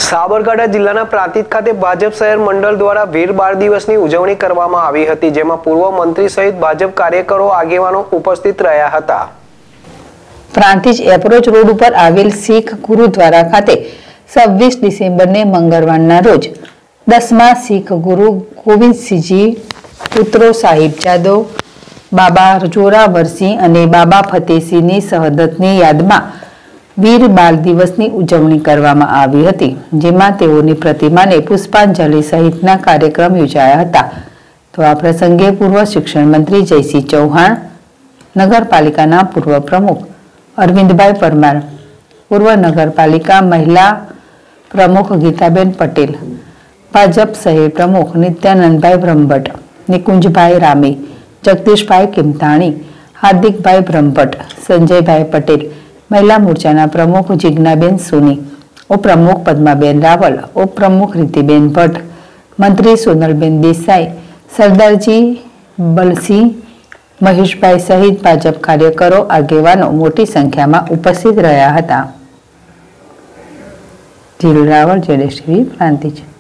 સાબરકાંઠા જિલ્લાના પ્રાંતિજ ખાતે ભાજપ શહેર મંડળ દ્વારા વીર બાળ દિવસની ઉજવણી કરવામાં આવી હતી, જેમાં પૂર્વ મંત્રી સહિત ભાજપ કાર્યકરો આગેવાનો ઉપસ્થિત રહ્યા હતા। પ્રાંતિજ એપ્રોચ રોડ ઉપર આવેલ શીખ ગુરુદ્વારા ખાતે 26 ડિસેમ્બરને મંગળવારના રોજ 10મા શીખ ગુરુ ગોવિંદસિંહજી પુત્રો સાહિબજાદો બાબા જોરાવરસિંહ અને બાબા ફતેહસિંહની શહાદતની યાદમાં વીર બાળ દિવસની ઉજવણી કરવામાં આવી હતી, જેમાં તેઓની પ્રતિમાને પુષ્પાંજલિ સહિતના કાર્યક્રમ યોજાયા હતા। તો આ પ્રસંગે પૂર્વ શિક્ષણ મંત્રી જયસિંહ ચૌહાણ, નગરપાલિકાના પૂર્વ પ્રમુખ અરવિંદભાઈ પરમાર, પૂર્વ નગરપાલિકા મહિલા પ્રમુખ ગીતાબેન પટેલ, ભાજપ શહેર પ્રમુખ નિત્યાનંદભાઈ બ્રહ્મભટ્ટ, નિકુંજભાઈ રામી, જગદીશભાઈ કિમતાણી, હાર્દિકભાઈ બ્રહ્મભટ્ટ, સંજયભાઈ પટેલ, મહિલા મોરચાના પ્રમુખ જિજ્ઞાબેન સોની, ઉપપ્રમુખ પદ્માબેન રાવલ, ઉપપ્રમુખ રીતિબેન ભટ્ટ, મંત્રી સોનલબેન દેસાઈ, સરદારજી બલસિંહ, મહેશભાઈ સહિત ભાજપ કાર્યકરો આગેવાનો મોટી સંખ્યામાં ઉપસ્થિત રહ્યા હતા। જીલ રાવળ, જેડેશ ટીવી, પ્રાંતિજ।